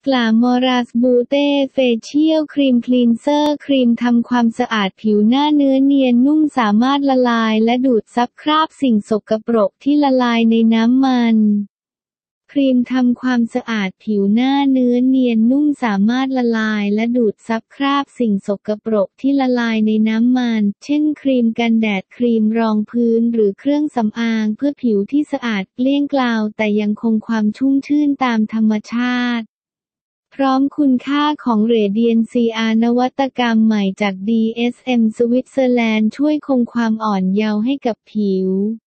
กลามอรัสบูเต้เฟเชียลครีมคลีนเซอร์ครีมทำความสะอาดผิวหน้าเนื้อเนียนนุ่มสามารถละลายและดูดซับคราบสิ่งสกปรกที่ละลายในน้ำมันครีมทำความสะอาดผิวหน้าเนื้อเนียนนุ่มสามารถละลายและดูดซับคราบสิ่งสกปรกที่ละลายในน้ำมันเช่นครีมกันแดดครีมรองพื้นหรือเครื่องสำอางเพื่อผิวที่สะอาดเกลี้ยงเกลาแต่ยังคงความชุ่มชื่นตามธรรมชาติพร้อมคุณค่าของเรเดียนซีอาร์นวัตกรรมใหม่จาก DSM สวิตเซอร์แลนด์ช่วยคงความอ่อนเยาว์ให้กับผิว